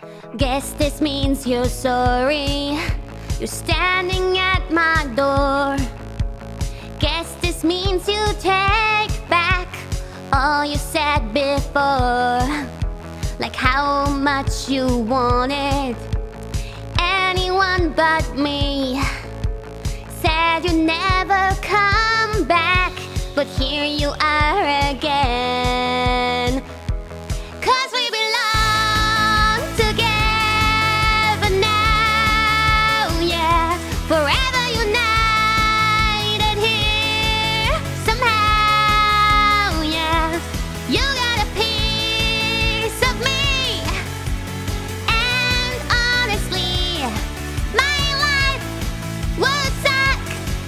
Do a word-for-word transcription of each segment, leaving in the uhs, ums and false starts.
Guess this means you're sorry. You're standing at my door. Guess this means you take back all you said before. Like how much you wanted anyone but me. Said you'd never come back, but here you are again. Cause we belong together now, yeah. Forever united here somehow, yeah. You got a piece of me, and honestly, my life would suck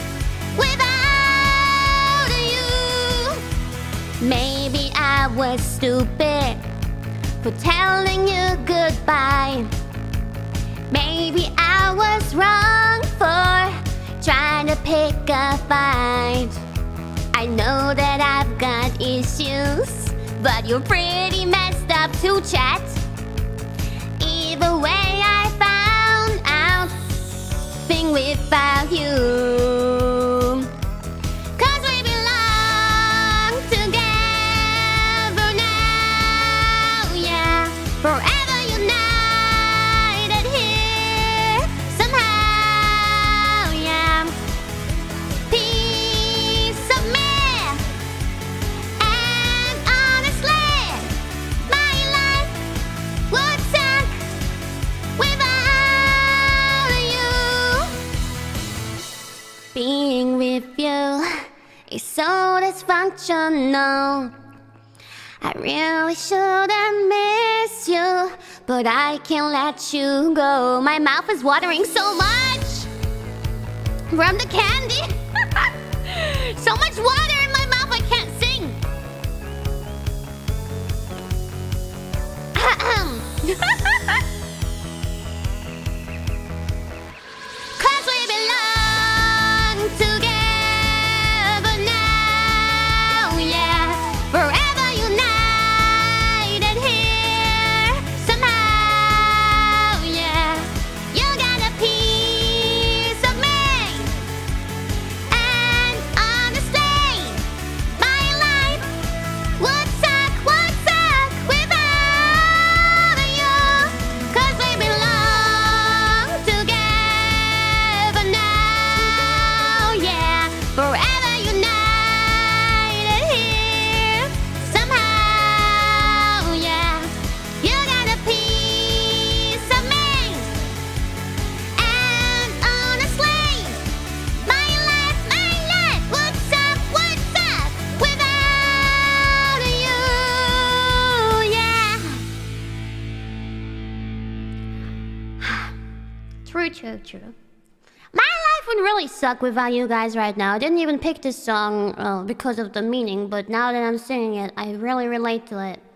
without you. Maybe I was stupid for telling you goodbye. Maybe I was wrong for trying to pick a fight. I know that I've got issues, but you're pretty messed up to chat. Either way, I found out being without you. Cause we belong together now, yeah. Forever united here somehow, yeah. Piece of me, and honestly, my life would suck without you. Being with you is so dysfunctional. I really shouldn't miss you, but I can't let you go. My mouth is watering so much from the candy. So much water in my mouth I can't sing. Cause we belong together now, yeah. Forever united here somehow, yeah. You got a piece of me, and honestly, my life would suck, would suck without you. Cause we belong together now, yeah. Forever united here somehow, yeah. You got a piece of me, and honestly, my life, my life would suck, would suck without you, yeah. True, true, true. My life would really suck without you guys right now. I didn't even pick this song uh, because of the meaning, but now that I'm singing it, I really relate to it.